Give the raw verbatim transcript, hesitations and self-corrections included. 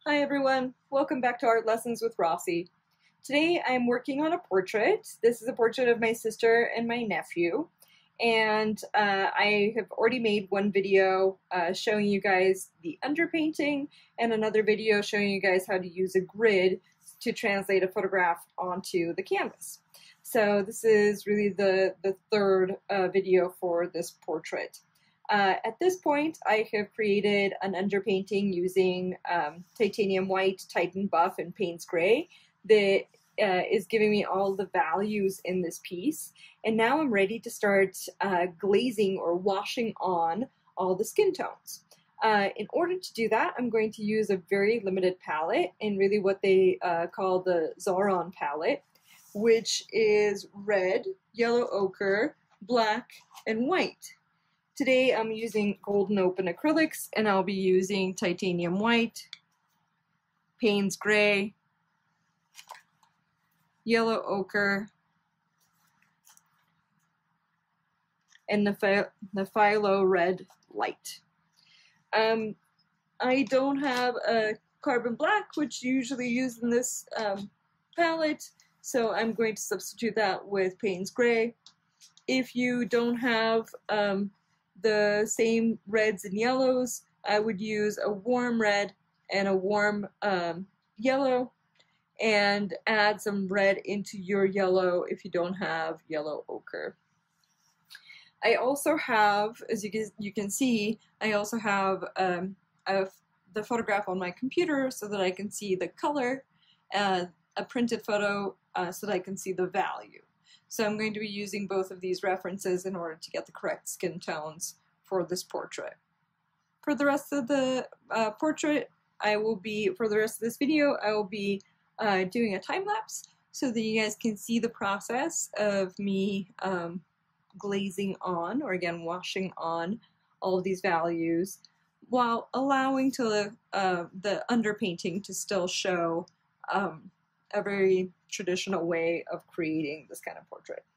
Hi everyone, welcome back to Art Lessons with Rossi. Today I'm working on a portrait. This is a portrait of my sister and my nephew, and uh, I have already made one video uh, showing you guys the underpainting and another video showing you guys how to use a grid to translate a photograph onto the canvas. So this is really the, the third uh, video for this portrait. Uh, at this point, I have created an underpainting using um, titanium white, Titan buff, and Payne's gray that uh, is giving me all the values in this piece. And now I'm ready to start uh, glazing or washing on all the skin tones. Uh, in order to do that, I'm going to use a very limited palette, and really what they uh, call the Zoran palette, which is red, yellow ochre, black, and white. Today I'm using Golden Open Acrylics, and I'll be using titanium white, Payne's gray, yellow ochre, and Naphthol Red Light. Um, I don't have a carbon black, which you usually use in this um, palette, so I'm going to substitute that with Payne's gray. If you don't have um, the same reds and yellows, I would use a warm red and a warm um, yellow, and add some red into your yellow if you don't have yellow ochre. I also have, as you can, you can see, I also have um, a, the photograph on my computer so that I can see the color, uh, a printed photo uh, so that I can see the value. So I'm going to be using both of these references in order to get the correct skin tones for this portrait. For the rest of the uh, portrait, I will be, for the rest of this video, I will be uh, doing a time lapse so that you guys can see the process of me um, glazing on, or again, washing on all of these values, while allowing to uh, the underpainting to still show um, a very traditional way of creating this kind of portrait.